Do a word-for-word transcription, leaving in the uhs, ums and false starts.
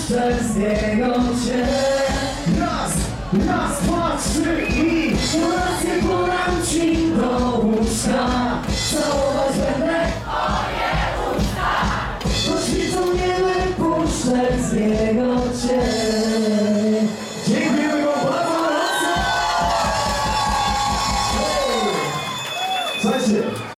wypuszczę z niego cię. Raz, raz, dwa, trzy i... Kolację podam ci do łóżka. Całować będę twoje usta. Choć widzą nie wypuszczę z niego cię. Dziękujemy wam bardzo mocno! Słuchajcie,